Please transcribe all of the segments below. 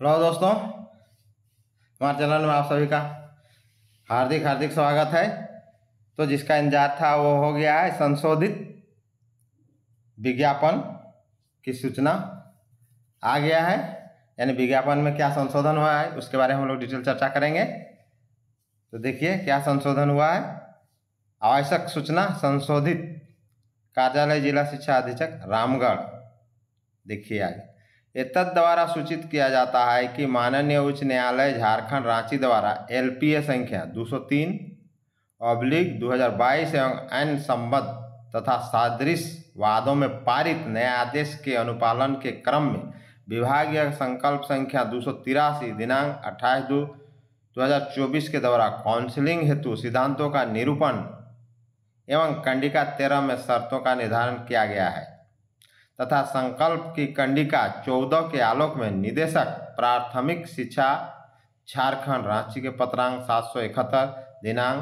Hello दोस्तों, हमारे channel में आप सभी का हार्दिक हार्दिक स्वागत है। तो जिसका इंतजार था वो हो गया है। संशोधित विज्ञापन की सूचना आ गया है, यानी विज्ञापन में क्या संशोधन हुआ है उसके बारे में हम लोग डिटेल चर्चा करेंगे। तो देखिए क्या संशोधन हुआ है। आवश्यक सूचना संशोधित कार्यालय जिला शिक्षा अधीक्षक रामगढ़। देखिए आगे एतद द्वारा सूचित किया जाता है कि माननीय उच्च न्यायालय झारखंड रांची द्वारा LPA संख्या 203/2022 एवं अन्य संबद्ध तथा सादृश वादों में पारित नए आदेश के अनुपालन के क्रम में विभागीय संकल्प संख्या 283 दिनांक 28/2/2024 के द्वारा काउंसिलिंग हेतु सिद्धांतों का निरूपण एवं कंडिका 13 में शर्तों का निर्धारण किया गया है तथा संकल्प की कंडिका 14 के आलोक में निदेशक प्राथमिक शिक्षा झारखंड रांची के पत्रांक 771 दिनांक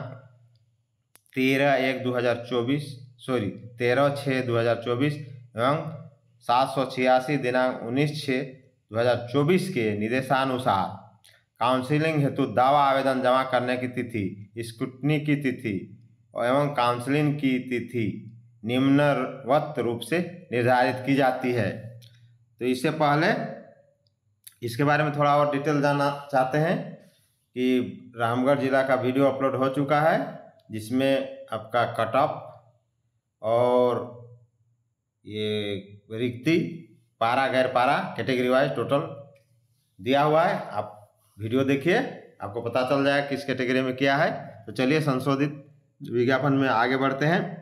13/6/2024 एवं 786 दिनांक 19/6/2024 के निर्देशानुसार काउंसिलिंग हेतु दावा आवेदन जमा करने की तिथि, स्क्रूटनी की तिथि एवं काउंसिलिंग की तिथि निम्नवत रूप से निर्धारित की जाती है। तो इससे पहले इसके बारे में थोड़ा और डिटेल जानना चाहते हैं कि रामगढ़ जिला का वीडियो अपलोड हो चुका है, जिसमें आपका कट ऑफ और ये रिक्ति, पारा गैर पारा कैटेगरी वाइज टोटल दिया हुआ है। आप वीडियो देखिए, आपको पता चल जाएगा किस कैटेगरी में क्या है। तो चलिए संशोधित विज्ञापन में आगे बढ़ते हैं।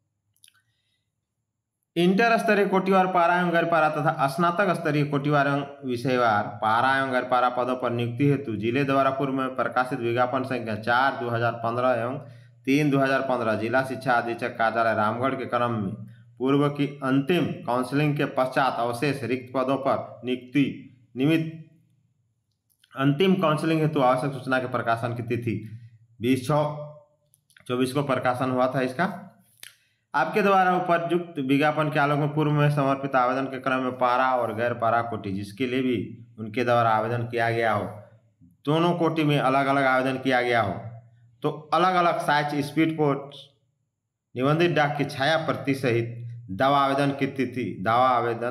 इंटर स्तरीय कोटिवार पारा एवं गैर पारा तथा स्नातक स्तरीय कोटिवार एवं विषयवार पारा एवं गैर पारा पदों पर नियुक्ति हेतु जिले द्वारा पूर्व में प्रकाशित विज्ञापन संख्या 4/2015 एवं 3/2015 जिला शिक्षा अधीक्षक कार्यालय रामगढ़ के क्रम में पूर्व की अंतिम काउंसिलिंग के पश्चात अवशेष रिक्त पदों पर नियुक्ति निमित्त अंतिम काउंसिलिंग हेतु आवश्यक सूचना के प्रकाशन की तिथि 20/6/24 को प्रकाशन हुआ था। इसका आपके द्वारा उपयुक्त विज्ञापन के आलोक में पूर्व में समर्पित आवेदन के क्रम में पारा और गैर पारा कोटि जिसके लिए भी उनके द्वारा आवेदन किया गया हो, दोनों कोटि में अलग अलग आवेदन किया गया हो, तो अलग अलग साइज स्पीड पोस्ट निबंधित डाक की छाया प्रति सहित दावा आवेदन की तिथि, दावा आवेदन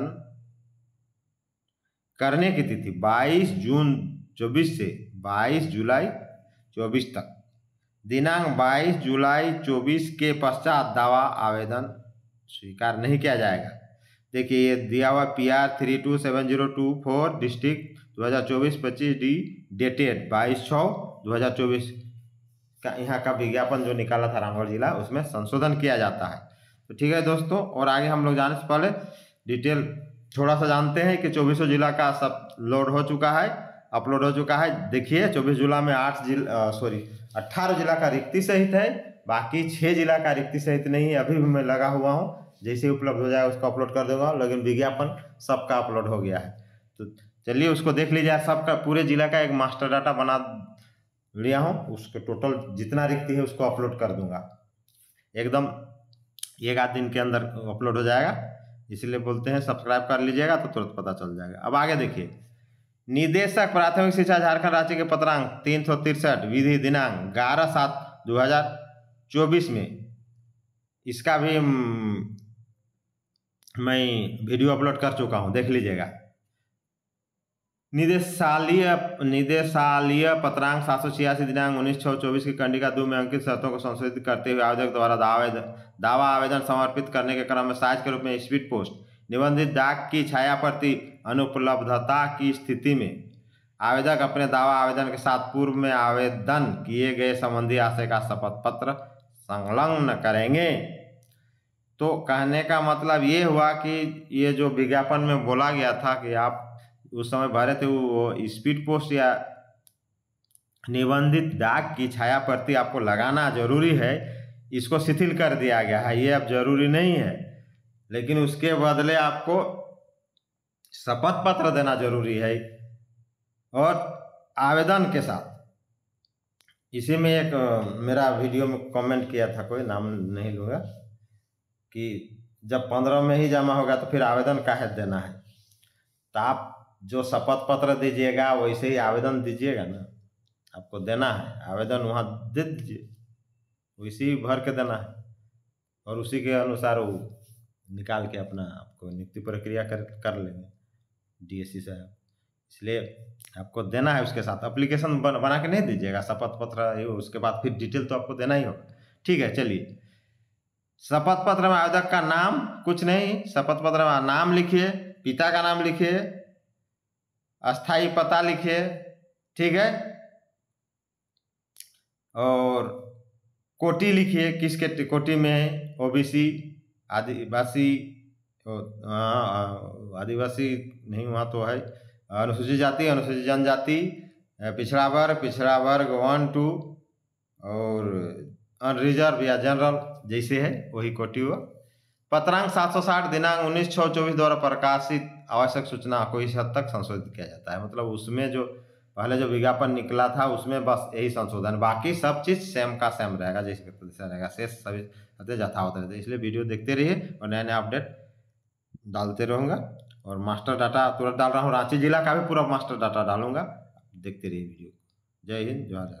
करने की तिथि 22 जून 24 से 22 जुलाई 24 तक, दिनांक 22 जुलाई 24 के पश्चात दावा आवेदन स्वीकार नहीं किया जाएगा। देखिए ये दिया हुआ PR 327024 डिस्ट्रिक्ट 2024-25D डेटेड 22/6/2024 का यहाँ का विज्ञापन जो निकाला था रामगढ़ जिला, उसमें संशोधन किया जाता है। तो ठीक है दोस्तों, और आगे हम लोग जाने से पहले डिटेल थोड़ा सा जानते हैं कि 24 जिला का सब लोड हो चुका है, अपलोड हो चुका है। देखिए 24 जिला में 18 जिला का रिक्ति सहित है, बाकी 6 जिला का रिक्ति सहित नहीं है। अभी भी मैं लगा हुआ हूँ, जैसे उपलब्ध हो जाए उसको अपलोड कर दूंगा, लेकिन विज्ञापन सबका अपलोड हो गया है। तो चलिए उसको देख लीजिए। सबका पूरे जिला का एक मास्टर डाटा बना लिया हूँ, उसके टोटल जितना रिक्ति है उसको अपलोड कर दूंगा, एकदम 1-8 दिन के अंदर अपलोड हो जाएगा। इसलिए बोलते हैं सब्सक्राइब कर लीजिएगा तो तुरंत पता चल जाएगा। अब आगे देखिए, निदेशक प्राथमिक शिक्षा झारखंड रांची के पत्रांक 363 विधि दिनांक 11/7/2024 में, इसका भी मैं वीडियो अपलोड कर चुका हूं, देख लीजिएगा। निदेशालय पत्रांक 786 दिनांक 19/6/24 की कंडिका 2 में अंकित शर्तों को संशोधित करते हुए आवेदक द्वारा दावा आवेदन समर्पित करने के क्रम में साइज के रूप में स्पीड पोस्ट निबंधित डाक की छाया प्रति अनुपलब्धता की स्थिति में आवेदक अपने दावा आवेदन के साथ पूर्व में आवेदन किए गए संबंधी आशय का शपथ पत्र संलग्न करेंगे। तो कहने का मतलब ये हुआ कि ये जो विज्ञापन में बोला गया था कि आप उस समय भरे थे वो स्पीड पोस्ट या निबंधित डाक की छाया प्रति आपको लगाना जरूरी है, इसको शिथिल कर दिया गया है। ये अब जरूरी नहीं है, लेकिन उसके बदले आपको शपथ पत्र देना जरूरी है और आवेदन के साथ। इसी में एक मेरा वीडियो में कमेंट किया था, कोई नाम नहीं लूँगा, कि जब 15 में ही जमा होगा तो फिर आवेदन काहे देना है। तो आप जो शपथ पत्र दीजिएगा वैसे ही आवेदन दीजिएगा ना, आपको देना है आवेदन वहाँ दे दीजिए, वैसे ही भर के देना है और उसी के अनुसार वो निकाल के अपना आपको नियुक्ति प्रक्रिया कर लेंगे डीएससी साहब। इसलिए आपको देना है, उसके साथ एप्लीकेशन बना के नहीं दीजिएगा, शपथ पत्र ये उसके बाद फिर डिटेल तो आपको देना ही होगा। ठीक है, चलिए शपथ पत्र में आवेदक का नाम कुछ नहीं, शपथ पत्र में नाम लिखिए, पिता का नाम लिखिए, अस्थाई पता लिखिए, ठीक है, और कोटि लिखिए, किस कोटि में है, ओबीसी, आदिवासी, आदिवासी नहीं वहाँ तो है, अनुसूचित जाति, अनुसूचित जनजाति, पिछड़ा वर्ग 1 2 और अनरिजर्व या जनरल जैसे है वही कोटि हुआ। पत्रांक 760 दिनांक 19/6/24 द्वारा प्रकाशित आवश्यक सूचना को इस हद तक संशोधित किया जाता है। मतलब उसमें जो पहले जो विज्ञापन निकला था उसमें बस यही संशोधन, बाकी सब चीज़ सेम का सेम रहेगा, जैसे रहेगा, शेष सभी यथावत रहते। इसलिए वीडियो देखते रहिए और नए नए अपडेट डालते रहूँगा और मास्टर डाटा तुरंत डाल रहा हूँ, रांची जिला का भी पूरा मास्टर डाटा डालूंगा, देखते रहिए वीडियो। जय हिंद, जय भारत।